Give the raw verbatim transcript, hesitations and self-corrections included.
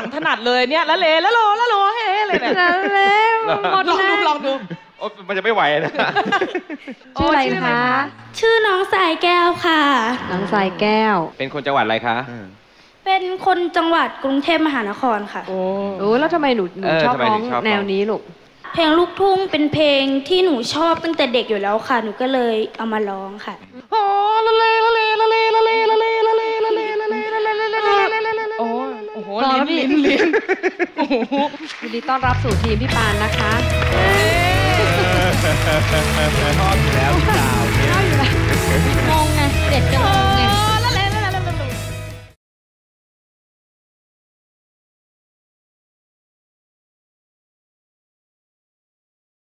งถนัดเลยเนี่ยละเลละโลละโลเฮ้เลยเนี่ยละเลลองดูลองดูโอ้มันจะไม่ไหวนะชื่ออะไรคะชื่อน้องสายแก้วค่ะน้องสายแก้วเป็นคนจังหวัดอะไรคะเป็นคนจังหวัดกรุงเทพมหานครค่ะโอ้แล้วทำไมหนูหนูชอบร้องแนวนี้ลูกเพลงลูกทุ่งเป็นเพลงที่หนูชอบตั้งแต่เด็กอยู่แล้วค่ะหนูก็เลยเอามาร้องค่ะโอ้ละเลละเลละเลละเลละเลละเลละเลละเลละเลละเลโอ้โอ้โหลิ้นลิ้นลิ้นโอ้โหยินดีต้อนรับสู่ทีมพี่ปานนะคะชอบอยู่แล้ว